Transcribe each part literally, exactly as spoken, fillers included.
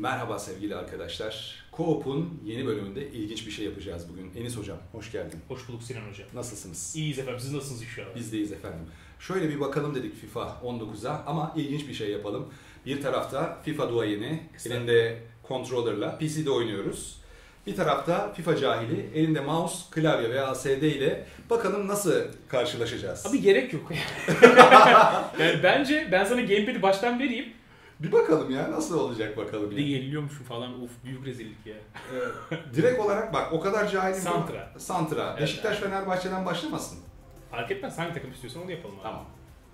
Merhaba sevgili arkadaşlar. Co-op'un yeni bölümünde ilginç bir şey yapacağız bugün. Enis Hocam, hoş geldin. Hoş bulduk Sinan Hocam. Nasılsınız? İyiyiz efendim, siz nasılsınız inşallah? Biz de iyiyiz efendim. Şöyle bir bakalım dedik FIFA on dokuza ama ilginç bir şey yapalım. Bir tarafta FIFA duayeni, elinde controller'la P C'de oynuyoruz. Bir tarafta FIFA cahili, elinde mouse, klavye veya L C D ile bakalım nasıl karşılaşacağız. Abi gerek yok. Yani bence ben sana gamepad'i baştan vereyim. Bir bakalım ya nasıl olacak bakalım Bir de ya. yeniliyormuşum falan, of büyük rezillik ya. Ee, direkt olarak bak o kadar cahilim. Santra. Santra. Evet, Beşiktaş evet. Fenerbahçe'den başlamasın. Fark etmez, hangi takım istiyorsan onu yapalım abi. Tamam.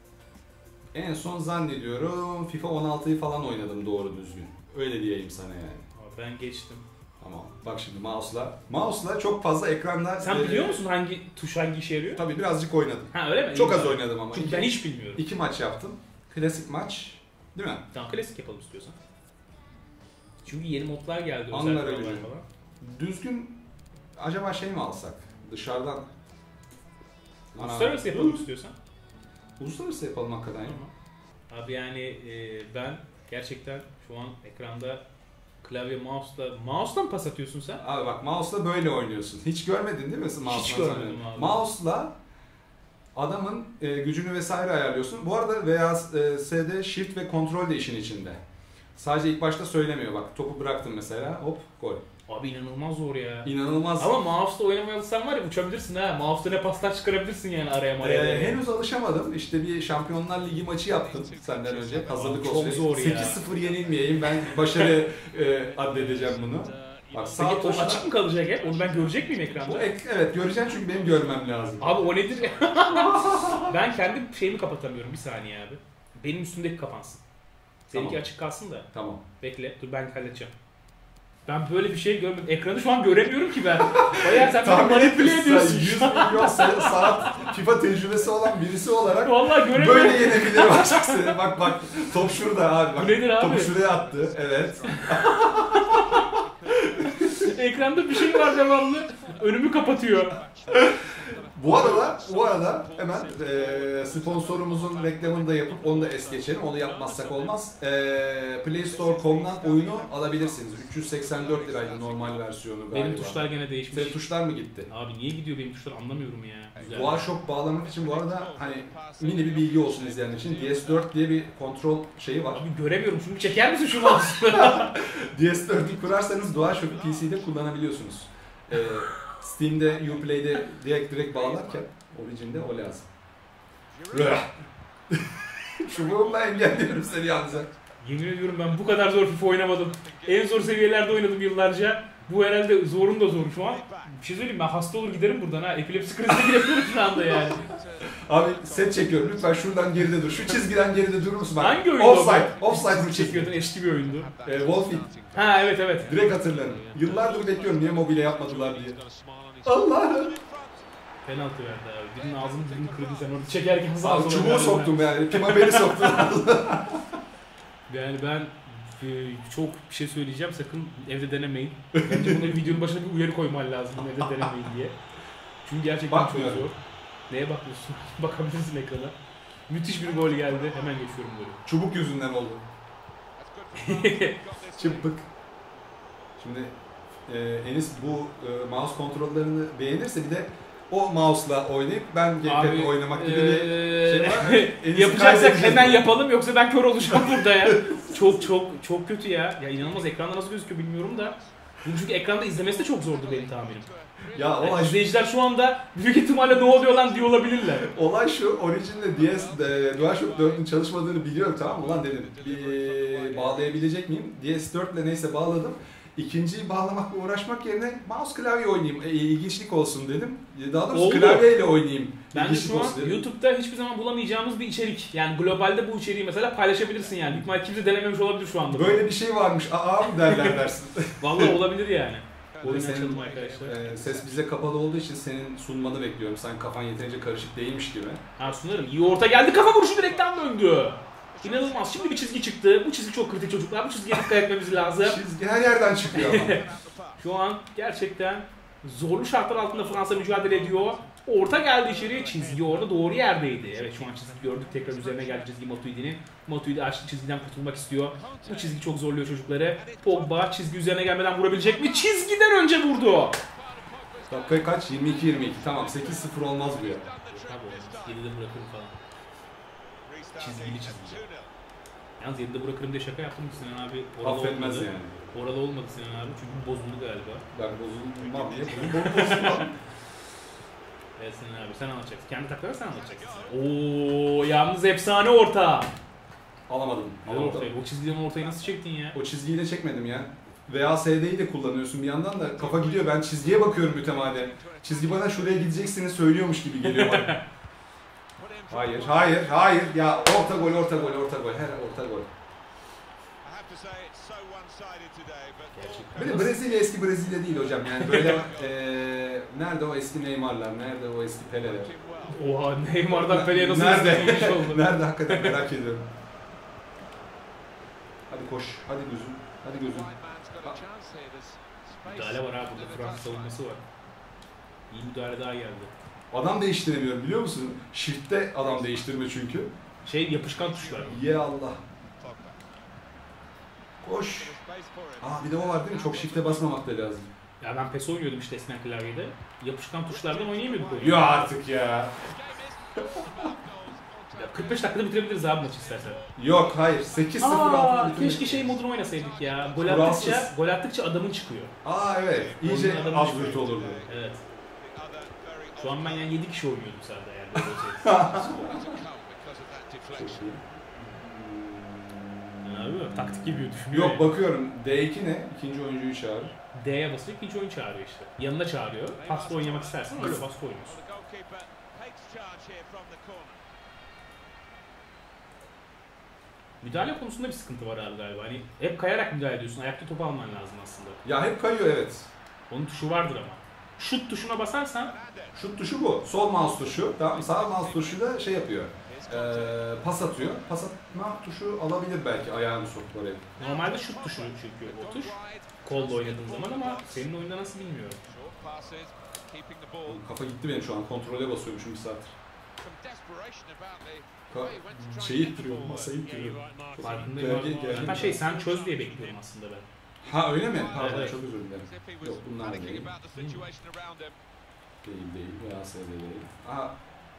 En son zannediyorum FIFA on altıyı falan oynadım doğru düzgün. Öyle diyeyim sana yani. Ama ben geçtim. Tamam. Bak şimdi mouse'la. Mouse'la çok fazla ekranda... Sen e, biliyor musun hangi tuş hangi işe yarıyor? Tabii birazcık oynadım. Ha öyle mi? Çok İyi az bari. oynadım ama. Çünkü İki- ben hiç bilmiyorum. İki maç yaptım. Klasik maç. Değil mi? Tamam, klasik yapalım istiyorsan. Çünkü yeni modlar geldi. Anlar özel öyle. modlar falan. Düzgün acaba şey mi alsak? Dışarıdan. Ana- Uluslararası yapalım istiyorsan. Uluslararası yapalım hakikaten ya. Abi yani e, ben gerçekten şu an ekranda klavye mouse'la... Mouse'la mı pas atıyorsun sen? Abi bak mouse'la böyle oynuyorsun. Hiç görmedin değil mi? Mouse'la Hiç görmedim abi. Mouse'la adamın e, gücünü vesaire ayarlıyorsun. Bu arada veya e, S'de shift ve kontrol de işin içinde. Sadece ilk başta söylemiyor bak. Topu bıraktın mesela hop gol. Abi inanılmaz zor ya. İnanılmaz. Ama mouse'la oynamaya alışsan var ya uçabilirsin ha. Mouse'la ne paslar çıkarabilirsin yani araya maraya. Ee, henüz alışamadım. İşte bir Şampiyonlar Ligi maçı yaptım senden önce. Hazırlık çok olsun. zor ya. sekiz sıfır yenilmeyeyim. Ben başarı e, addedeceğim bunu. Bak sağ Peki o tuşla... açık mı kalacak hep? Onu ben görecek miyim ekranda? Bu ek- evet göreceğim çünkü benim görmem lazım. Abi o nedir? Ben kendi şeyimi kapatamıyorum bir saniye abi. Benim üstümdeki kapansın. Seninki Tamam. açık kalsın da. Tamam. Bekle dur ben halledeceğim. Ben böyle bir şey görmedim. Ekranı şu an göremiyorum ki ben. Bayağı sen beni Tahmin manipüle etmişsin. ediyorsun. yüz milyon sa- saat FIFA tecrübesi olan birisi olarak Vallahi göremiyorum. böyle yenebilir başka seni. Bak bak top şurada abi. Bak, Bu nedir abi? Topu şuraya attı. Evet. Ekranda bir şey var devamlı. Önümü kapatıyor. Bu arada bu arada hemen e, sponsorumuzun reklamını da yapıp onu da es geçelim. Onu yapmazsak olmaz. E, Play Store nokta com'dan oyunu alabilirsiniz. üç yüz seksen dört liraydı normal versiyonu galiba. Benim tuşlar gene değişmiş. Senin tuşlar mı gitti? Abi niye gidiyor benim tuşlar anlamıyorum ya. Güzel. DualShock bağlamak için bu arada hani mini bir bilgi olsun izleyenler için D S dört diye bir kontrol şeyi var. Abi göremiyorum çünkü çeker misin şu mouse'u? D S dört'ü kurarsanız DualShock'u P C'de kullanabiliyorsunuz. Ee, Steam'de, Uplay'de direkt direkt bağlarken Origin'de o lazım. Çubuğumla engelliyorum seni yalnız. Yemin ediyorum ben bu kadar zor FIFA oynamadım. En zor seviyelerde oynadım yıllarca. Bu herhalde zorun da zor şu an. Bir şey söyleyeyim ben hasta olur giderim buradan ha. Epilepsi krizine girebilirim şu anda yani. Abi set çekiyorum lütfen şuradan geride dur. Şu çizgiden geride durur musun? Bak, Hangi oyunda offside, bu? offside bu çizgi. Çekiyordun eski bir oyundu. Ee, Wolfie. Ha evet evet. Direkt hatırlarım. Yıllardır bekliyorum niye mobile yapmadılar diye. Allah'ım. Penaltı verdi abi. Birinin ağzını dilini kırdı sen orada çekerken sağa Abi sola çubuğu verdin. soktum yani. Pima beni soktu. Yani ben e, çok bir şey söyleyeceğim sakın evde denemeyin. Bence bunu videonun başına bir uyarı koyman lazım bunu evde denemeyin diye. Çünkü gerçekten Bakmıyorum. çok zor. Neye bakıyorsun? Bakabilirsin ekrana. Müthiş bir gol geldi. Hemen geçiyorum golü. Çubuk yüzünden oldu. Çıpık. Şimdi e, Enis bu e, mouse kontrollerini beğenirse bir de o mouse'la oynayıp ben gamepad'le oynamak gibi bir şey var. Enis'i Yapacaksak kaybedeceğiz hemen bu. yapalım yoksa ben kör olacağım burada ya. Çok çok çok kötü ya. Ya inanılmaz ekranda nasıl gözüküyor bilmiyorum da. Bunu çünkü ekranda izlemesi de çok zordu benim tahminim. Ya olay, Yani izleyiciler şu anda büyük ihtimalle ne oluyor lan diye olabilirler. olay şu, Origin'le D S, e, DualShock dört'ün çalışmadığını biliyorum tamam mı? Ulan dedim bir bağlayabilecek miyim? D S dört'le neyse bağladım. İkinciyi bağlamakla uğraşmak yerine mouse klavye oynayayım, e, ilginçlik olsun dedim. Daha doğrusu Oldu. klavyeyle oynayayım. Bence ilginçlik şu an olsun dedim. YouTube'da hiçbir zaman bulamayacağımız bir içerik. Yani globalde bu içeriği mesela paylaşabilirsin yani. Büyük ihtimalle kimse denememiş olabilir şu anda. Böyle bir şey varmış, aa mı derler dersin. Vallahi olabilir yani. Oyun Senin, açalım arkadaşlar. e, ses bize kapalı olduğu için senin sunmanı bekliyorum. Sen kafan yeterince karışık değilmiş gibi. Ha sunarım. İyi orta geldi. Kafa vuruşu direkten döndü. İnanılmaz. Şimdi bir çizgi çıktı. Bu çizgi çok kritik çocuklar. Bu çizgiye dikkat etmemiz lazım. Çizgi her yerden çıkıyor ama. Şu an gerçekten zorlu şartlar altında Fransa mücadele ediyor. Orta geldi içeriye, çizgi orada doğru yerdeydi. Evet şu an çizgi gördük, tekrar üzerine geldi çizgi Matuidi'nin. Matuidi açtı, çizgiden kurtulmak istiyor. Bu çizgi çok zorluyor çocukları. Pogba çizgi üzerine gelmeden vurabilecek mi? Çizgiden önce vurdu. Dakika kaç? yirmi iki yirmi iki. Tamam sekiz sıfır olmaz bu ya. Tabii yedide bırakırım falan. Çizgili çizgi. Yalnız yedide bırakırım diye şaka yaptım Sinan abi. Affetmez yani. Orada olmadı Sinan abi çünkü bozuldu galiba. Ben bozulmam diye bozulmam. Evet Sinan abi sen anlatacaksın. Kendi takları sen anlatacaksın. Ooo yalnız efsane orta. Alamadım. Alamadım. O çizgiden ortayı nasıl çektin ya? O çizgiyi de çekmedim ya. V A S D'yi de kullanıyorsun bir yandan da kafa gidiyor. Ben çizgiye bakıyorum mütemadi. Çizgi bana şuraya gideceksiniz söylüyormuş gibi geliyor bana. Hayır, hayır, hayır. Ya orta gol, orta gol, orta gol. Her orta gol. Böyle Brezilya eski Brezilya değil hocam. Yani böyle ee, nerede o eski Neymar'lar, nerede o eski Pele'ler? Oha Neymar'dan Pele'ye nasıl nerede? oldu? Nerede hakikaten merak ediyorum. Hadi koş, hadi gözüm, hadi gözüm. Müdahale var abi burada, Fransız savunması var. İyi müdahale daha geldi. Adam değiştiremiyorum biliyor musun? Shift'te adam değiştirme çünkü. Şey yapışkan tuşlar. Ya Allah. Koş. Aa bir de o var değil mi? Çok shift'e basmamak da lazım. Ya ben PES oynuyordum işte eskiden klavyede. Yapışkan tuşlardan oynayamıyorduk oyunu. Ya artık ya. Ya kırk beş dakikada bitirebiliriz abi maçı istersen. Yok hayır. sekiz sıfır Aa keşke şey modunu oynasaydık ya. Gol attıkça, gol attıkça adamın çıkıyor. Aa evet. İyice absürt olurdu. Evet. Şu an ben yani yedi kişi oynuyordum sahada yani. Abi taktik gibi düşünüyor. Yok bakıyorum. D iki ne? İkinci oyuncuyu çağır. D'ye basıyor, ikinci oyun çağırıyor işte. Yanına çağırıyor. Pasta oynamak istersen öyle pasta oynuyorsun. Müdahale konusunda bir sıkıntı var abi galiba. Hani hep kayarak müdahale ediyorsun. Ayakta topu alman lazım aslında. Ya hep kayıyor evet. Onun tuşu vardır ama. Şut tuşuna basarsan. Şut tuşu bu. Sol mouse tuşu. Tamam, sağ mouse tuşu da şey yapıyor. Ee, pas atıyor. Pas atma tuşu alabilir belki ayağını soktu oraya. Normalde şut tuşu çünkü o tuş. Kolla oynadığın zaman ama senin oyunda nasıl bilmiyorum. Kafa gitti benim şu an. Kontrole basıyormuşum bir saattir. Ka şeyi ittiriyorum, masayı ittiriyorum. Farkındayım. Hatta şey sen çöz diye bekliyorum aslında ben. Ha öyle mi? Pardon evet. Çok özür dilerim. Yok bunlar değil. Değil değil. Ya S değil. Aha.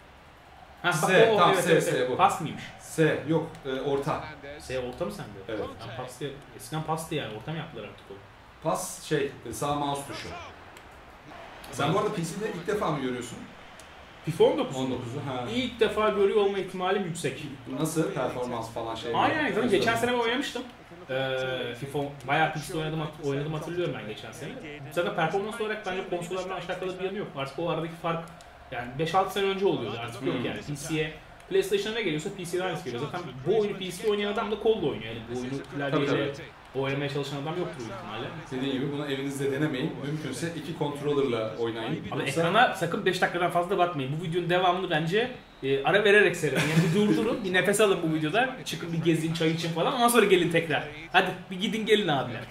Ha, S, o, tam evet, S, evet, S evet. bu. Pas mıymış? S, yok e, orta. S orta mı sende? Evet. Ben pastı, eskiden pastı yani, orta mı yaptılar artık o? Pas şey, sağ mouse tuşu. Sen bu arada P C'de ilk defa mı görüyorsun? FIFA on dokuz. on dokuzu ha. İlk defa görüyor olma ihtimalim yüksek. Nasıl performans falan şey? Aynen, zaten geçen sene ben oynamıştım. Ee, FIFA bayağı P C'de oynadım, oynadım hatırlıyorum ben geçen sene. Zaten performans olarak bence konsollardan aşağı kalır bir yanı yok. Artık o aradaki fark yani beş altı sene önce oluyordu, artık yok yani. P C'ye PlayStation'a ne geliyorsa P C'de aynısı geliyor. Zaten bu oyunu P C'de oynayan adam da kolla oynuyor. Yani bu oyunu klavyeyle oynamaya çalışan adam yoktur büyük ihtimalle. Dediğim gibi bunu evinizde denemeyin. Mümkünse iki controller'la oynayın. Ama Yoksa... ekrana sakın beş dakikadan fazla bakmayın. Bu videonun devamını bence e, ara vererek seyredin. Yani bir durdurun, bir nefes alın bu videoda. Çıkın bir gezin, çay için falan. Ondan sonra gelin tekrar. Hadi bir gidin gelin abiler.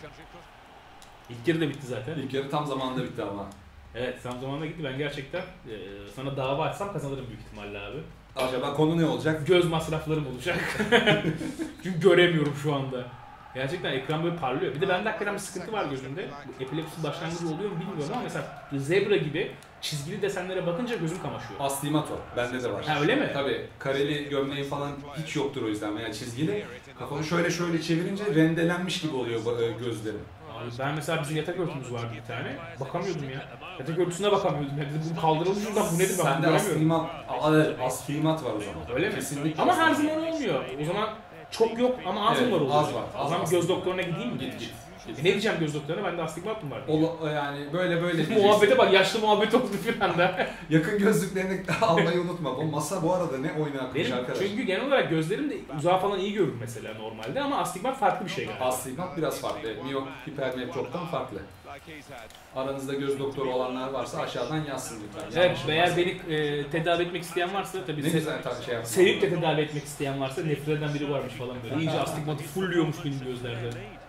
İlk yarı da bitti zaten. İlk yarı tam zamanında bitti ama. Evet, tam zamanında gitti. Ben gerçekten e, sana dava açsam kazanırım büyük ihtimalle abi. Acaba konu ne olacak? Göz masraflarım olacak. Çünkü göremiyorum şu anda. Gerçekten ekran böyle parlıyor. Bir de bende hakikaten bir sıkıntı var gözümde. Bu epilepsi başlangıcı oluyor mu bilmiyorum ama mesela zebra gibi çizgili desenlere bakınca gözüm kamaşıyor. Astigmato. Bende de var. Ha öyle mi? Tabii. Kareli gömleği falan hiç yoktur o yüzden veya çizgili. Kafamı şöyle şöyle çevirince rendelenmiş gibi oluyor gözlerim. Abi ben mesela bizim yatak örtümüz vardı bir tane. Bakamıyordum ya. Yatak örtüsüne bakamıyordum. Ya dedim bu kaldırılmış mı? Bu nedir ben Sende bunu astigmat, astigmat var o zaman. Öyle mi? Kesinlikle. Ama her zaman olmuyor. O zaman çok yok ama az Evet, mı var oluyor? az var, az O zaman var. göz doktoruna gideyim mi? Git git. E ne diyeceğim göz doktoruna? Bende astigmat mı var? O, yani böyle böyle diyeceksin. Muhabbete bak, yaşlı muhabbet oldu bir anda. Yakın gözlüklerini almayı unutma. Bu masa bu arada ne oyunu akmış Benim arkadaş. çünkü genel olarak gözlerim de uzağa falan iyi görür mesela normalde ama astigmat farklı bir şey galiba. Astigmat biraz farklı. Miyop, hipermetroptan farklı. Aranızda göz doktoru olanlar varsa aşağıdan yazsın lütfen. Evet, eğer beni e, tedavi etmek isteyen varsa tabii ne se- güzel tabii şey yapsın. sevip de tedavi etmek isteyen varsa nefret eden biri varmış falan böyle. İyice astigmatı fullliyormuş benim gözlerde.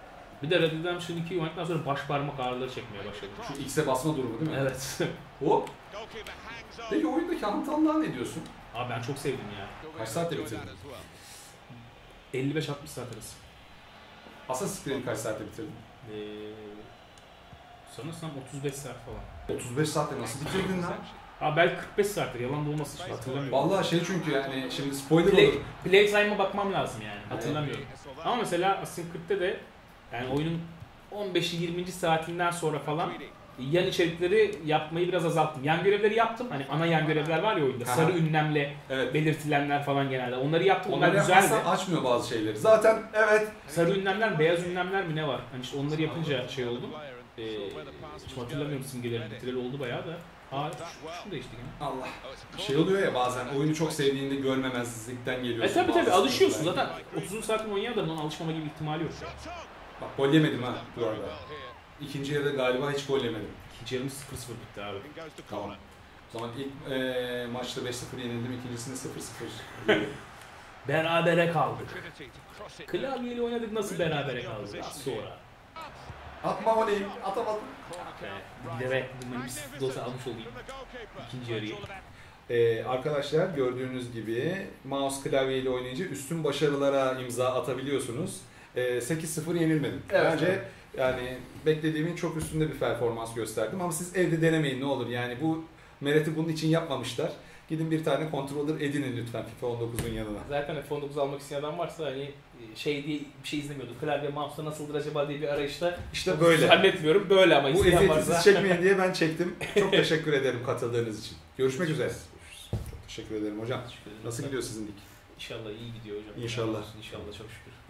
Bir de Red Dead Redemption ikiyi oynadıktan sonra baş parmak ağrıları çekmeye başladım. Şu X'e basma durumu değil mi? Evet. Hop. Peki oyundaki hantallığa ne diyorsun? Abi ben çok sevdim ya. Kaç saatte bitirdin? elli beş altmış saat arası. Assassin's Creed'i kaç saatte bitirdin? Ee, sanırsam otuz beş saat falan. otuz beş saatte nasıl bitirdin lan? Abi belki kırk beş saattir, yalan da olması için hatırlamıyorum. Vallahi şey çünkü yani şimdi spoiler Play, olur. Playtime'a bakmam lazım yani, hatırlamıyorum. Ama mesela Assassin's Creed'de de yani oyunun on beş yirminci saatinden sonra falan yan içerikleri yapmayı biraz azalttım. Yan görevleri yaptım. Hani ana yan görevler var ya oyunda. Aha. Sarı ünlemle Evet. belirtilenler falan genelde. Onları yaptım. Onlar Onları güzeldi. yapmazsan açmıyor bazı şeyleri. Zaten evet. Sarı ünlemler, beyaz ünlemler mi ne var? Hani işte onları yapınca şey oldum. Ee, hiç hatırlamıyorum simgelerin bitireli oldu bayağı da. Aa şu, şu değişti yine. Allah. Şey oluyor ya bazen oyunu çok sevdiğinde görmemezlikten geliyorsun. E tabi tabi bazı alışıyorsun sıkıntılar. zaten. otuz saatin oynayan adamın alışmama gibi ihtimali yok. Bak gol yemedim ha bu arada. İkinci yarıda galiba hiç gol yemedim. İkinci yarımız sıfır sıfır bitti abi. Tamam. O zaman ilk e, maçta beş sıfır yenildim, ikincisinde sıfır sıfır. Berabere kaldık. Klavyeyle oynadık, nasıl berabere kaldık? Az sonra. Atma voleyi, atamadım. Bir de ben bunların bir sıfır olsa almış olayım. İkinci yarıyı. Ee, arkadaşlar gördüğünüz gibi mouse klavyeyle oynayınca üstün başarılara imza atabiliyorsunuz. Ee, sekiz sıfır yenilmedim. Evet, Bence evet. yani beklediğimin çok üstünde bir performans gösterdim ama siz evde denemeyin ne olur. Yani bu Meret'i bunun için yapmamışlar. Gidin bir tane controller edinin lütfen FIFA on dokuzun yanına. Zaten F on dokuz almak isteyen adam varsa hani şey diye bir şey izlemiyordu. Klavye mouse'da nasıldır acaba diye bir arayışta. İşte böyle. Zannetmiyorum böyle ama Bu isteyen eziyeti varsa. siz çekmeyin diye ben çektim. Çok teşekkür ederim katıldığınız için. Görüşmek üzere. Çok teşekkür ederim hocam. Nasıl gidiyor sizin lig? İnşallah iyi gidiyor hocam. İnşallah. İnşallah çok şükür.